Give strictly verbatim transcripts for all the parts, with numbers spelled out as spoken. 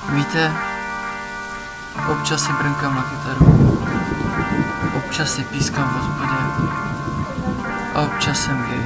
Víte, občas si brnkám na kytaru, občas si pískám v hospodě a občas jsem gay.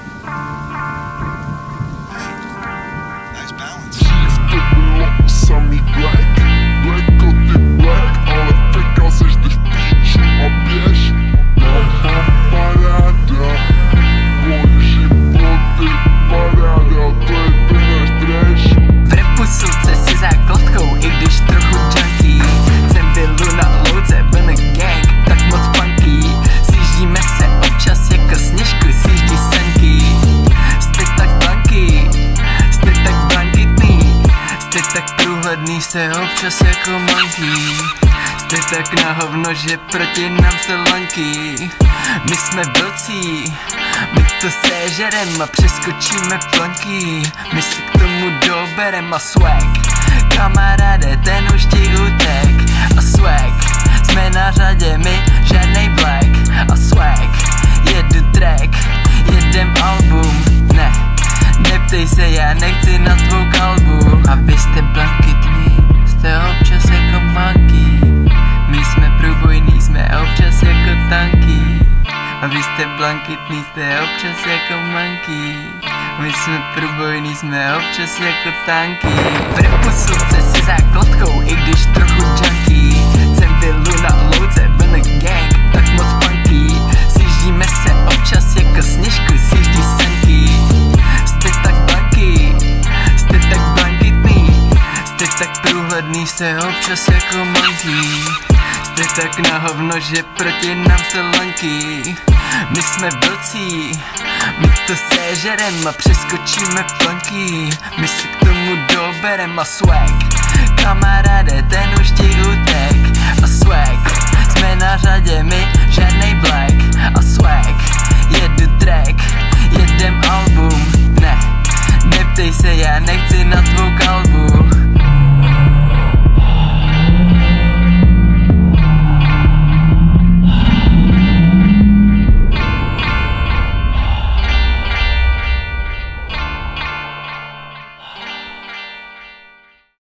Jste občas jako monkey, jste tak na hovno, že proti nám se laňky. My jsme blcí, my to séžerem a přeskočíme plonky. My si k tomu doberem a swag, kamaráde, ten už ti utek. A swag, jsme na řadě, my žádnej black. A swag, jedu track, jedem album. Ne, neptej se, já nechci na tvou kalbu. A vy jste blankitní, jste občas jako monkey. My jsme průbojní, jsme občas jako tanky. A vy jste blankitní, jste občas jako monkey. My jsme průbojní, jsme občas jako tanky. V rapu slunce si za klotkou, i když trochu junky. Jsem vilu na louce, vlna gang, tak moc punky. Sjíždíme se občas jako sněžku, sjíždí senky. Jste tak blanky, jste tak blankitní, jste tak průhledný, jste občas jako monkey. Jste tak na hovno, že proti nám se laňky. My jsme blcí, my to séžerem a přeskočíme plonky. My si k tomu doberem a swag, kamaráde, ten už ti utek. A swag, jsme na řadě, my